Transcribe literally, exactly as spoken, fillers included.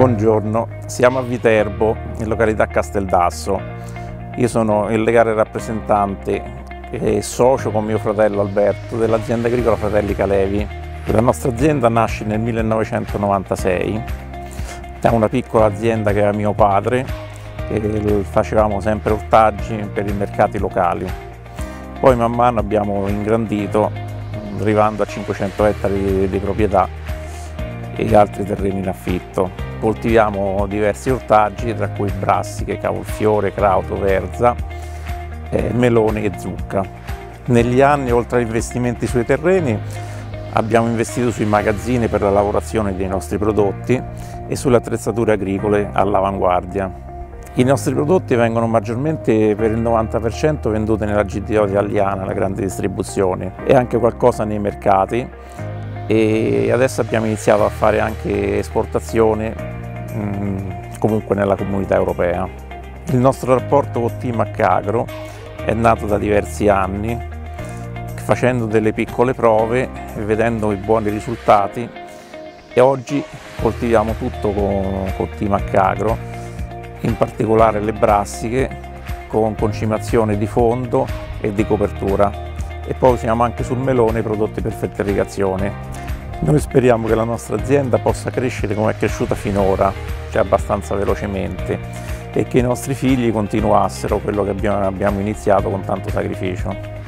Buongiorno, siamo a Viterbo, in località Casteldasso. Io sono il legale rappresentante e socio con mio fratello Alberto dell'azienda agricola Fratelli Calevi. La nostra azienda nasce nel millenovecentonovantasei da una piccola azienda che era mio padre e facevamo sempre ortaggi per i mercati locali. Poi man mano abbiamo ingrandito, arrivando a cinquecento ettari di proprietà e altri terreni in affitto. Coltiviamo diversi ortaggi, tra cui brassiche, cavolfiore, crauto, verza, eh, melone e zucca. Negli anni, oltre agli investimenti sui terreni, abbiamo investito sui magazzini per la lavorazione dei nostri prodotti e sulle attrezzature agricole all'avanguardia. I nostri prodotti vengono maggiormente, per il novanta per cento, venduti nella G D O italiana, la grande distribuzione, e anche qualcosa nei mercati. E adesso abbiamo iniziato a fare anche esportazione mh, comunque nella comunità europea. Il nostro rapporto con Team H-Agro è nato da diversi anni, facendo delle piccole prove e vedendo i buoni risultati, e oggi coltiviamo tutto con, con Team H-Agro, in particolare le brassiche con concimazione di fondo e di copertura. E poi siamo anche sul melone, prodotti per fertilizazione. Noi speriamo che la nostra azienda possa crescere come è cresciuta finora, cioè abbastanza velocemente, e che i nostri figli continuassero quello che abbiamo iniziato con tanto sacrificio.